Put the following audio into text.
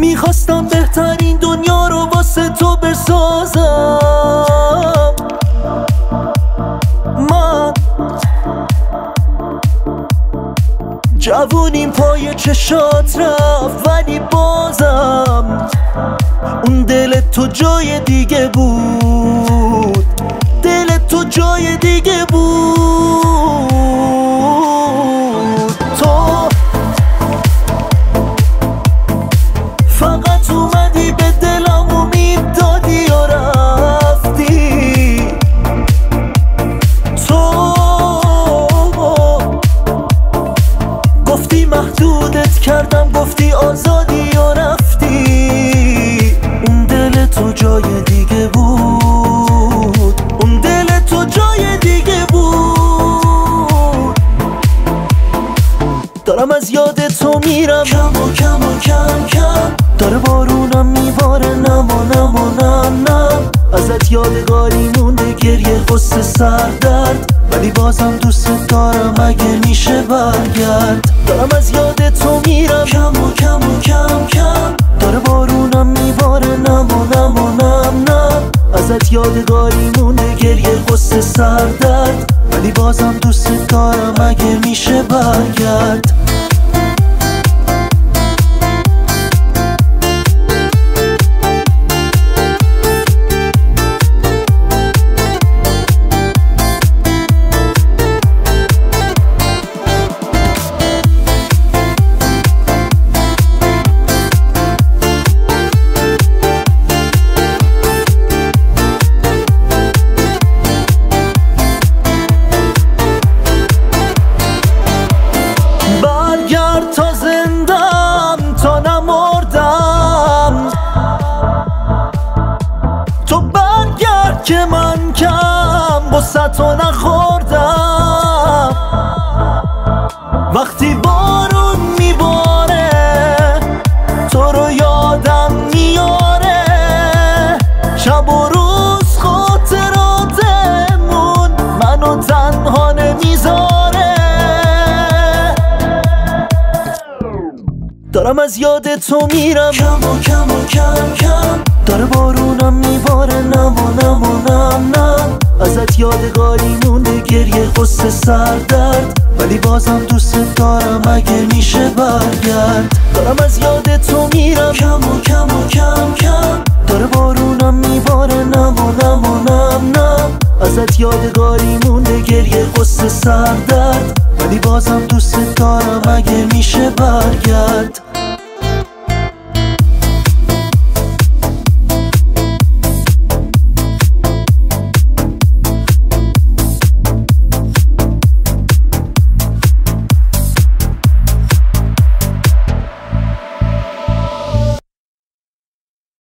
میخواستم بهترین دنیا رو واسه تو بسازم. من جوونیم پای چشات رفت، ولی بازم اون دل تو جای دیگه بود، دل تو جای دیگه بود. تو فقط اومدی به دلم امید دادی و رفتی. تو گفتی محدودت کردم، گفتی آزادی و رفتی. اون دل تو جای دیگه بود، اون دل تو جای دیگه بود. دارم از یاد تو میرم کم و کم و کم کم، داره بارونم میباره نم و نم و نم نم. ازت یادگاری مونده گریه غصه سردرد، ولی بازم دوست دارم اگه میشه برگرد. دارم از یاد تو میرم کم و کم و کم کم، داره بارونم میباره نم و نم و نم نم. ازت یادگاری مونده گریه غصه سردرد، ولی بازم دوست دارم اگه میشه برگرد. تا زندم تا نمردم، تو برگرد که من کم بسه تو نخوردم. وقتی بارون میباره تو رو یادم میاره، شب و روز خاطراتمون منو تنها نمیذاره. دارم از یاد تو میرم کم و کم و کم کم، داره بارونم میباره نم و نم و نم نم. ازت یادگاری مونده گریه غصه سردرد، ولی بازم دوست دارم اگه میشه برگرد. دارم از یاد تو میرم کم و کم و کم کم، داره بارونم میباره نم و نم و نم نم. ازت یادگاری مونده گریه غصه سردرد، ولی بازم دوست دارم اگه میشه برگرد.